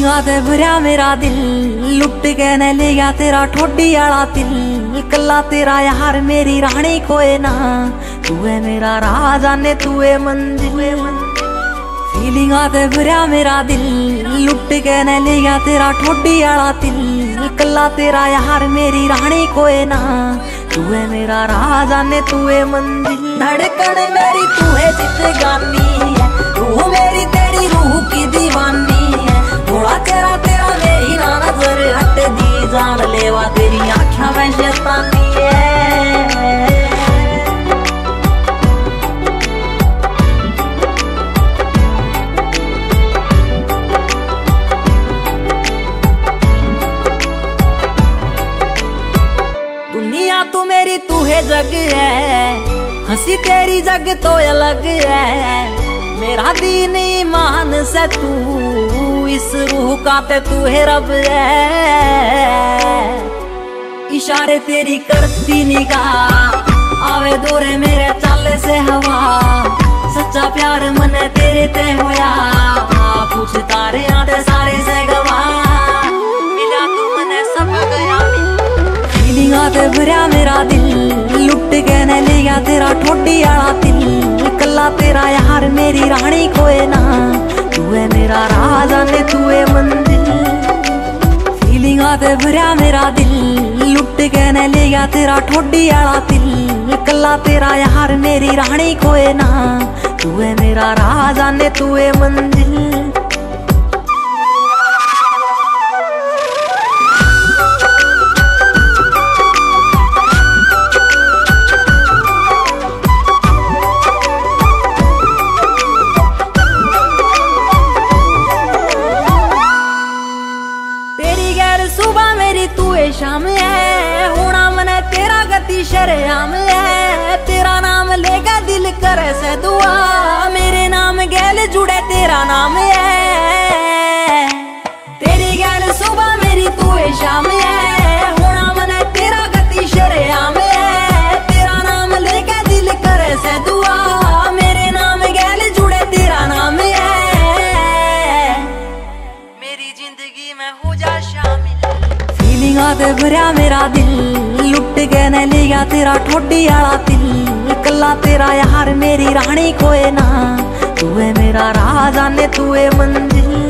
फीलिंगा ते भरया मेरा दिल, लुट के न ले गया तेरा ठोडी आला दिल। कल्ला तेरा यार मेरी रानी कोई ना, तू है मेरा राजा ने तू है मंजिल। फीलिंगा ते भरया मेरा दिल, लुट के न ले गया तेरा ठोडी आला दिल। कल्ला तेरा यार मेरी रानी कोई ना, तू है मेरा राजा ने तू है मंजिल। धड़कन मेरी तू है जिंदगानी है, रूह मेरी तेरी रूह की दीवानी है। थोड़ा तेरा तेरा मेरी ना नजर हट दी, जान लेवा तेरी आँखों में शैतानी है। दुनिया तू मेरी तू है जग है, हंसी तेरी जग तो अलग है। मेरा दीन ईमान से तू, इस रूह का ते तू है रब है। इशारे तेरी करती निगाह, आवे दौरे मेरे चाले से हवा। सच्चा प्यार मने तेरे ते होया, पूछ तारे आते सारे से गवा। मिला तू मने सब गया। फीलिंगा ते भरया मेरा दिल, लुट के न ले गया तेरा ठोडी आला दिल। कल्ला तेरा यार मेरी रानी कोई ना, तू है मेरा राजा ने तू है मंजिल। फीलिंगा ते भरया मेरा दिल, लुट के न ले गया तेरा ठोडी आला दिल। कल्ला तेरा यार मेरी रानी कोई ना, तू है मेरा राजा ने तू है मंजिल। सुबह मेरी तू है शाम है, होना मने तेरा गति शरेआम है। तेरा नाम लेगा दिल करे से दुआ, मेरे नाम गैल जुड़े तेरा नाम है। तेरी गैल सुबह मेरी तू है शाम है, होना मने तेरा गति शरेआम है। तेरा नाम लेगा दिल करे से दुआ, मेरे नाम गैल जुड़े तेरा नाम है। मेरी जिंदगी में हो जा शामिल। फीलिंगा ते भरया मेरा दिल, लुट के न ले गया तेरा ठोडी आला दिल। कल्ला तेरा यार मेरी रानी कोई ना, तू है मेरा राजा ने तू है मंजिल।